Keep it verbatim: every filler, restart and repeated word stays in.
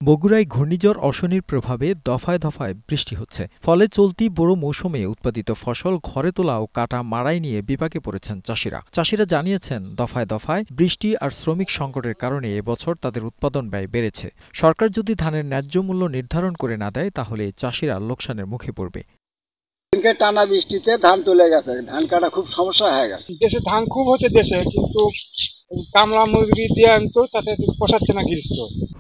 বগুড়ায় ঘূর্ণিঝড় অশনির প্রভাবে দফায় দফায় বৃষ্টি হচ্ছে, ফলে চলতি বোরো মৌসুমে উৎপাদিত ফসল ঘরে তোলা ও কাটা মাড়াই নিয়ে বিপাকে পড়েছেন চাষিরা। চাষিরা জানিয়েছেন, দফায় দফায় বৃষ্টি আর শ্রমিক সংকটের কারণে এবছর তাদের উৎপাদন ব্যয় বেড়েছে। সরকার যদি ধানের ন্যায্য মূল্য নির্ধারণ করে না দেয়, তাহলে চাষিরা লোকসানের মুখে পড়বে। টানা বৃষ্টিতে ধান তুলে গেছে, ধান কাটা খুব সমস্যা হয়ে গেছে। দেশে ধান খুব হচ্ছে দেশে, কিন্তু কামলা মজুরি দিয়ে আনতো তাতে পোষাচ্ছে না গৃহস্থ।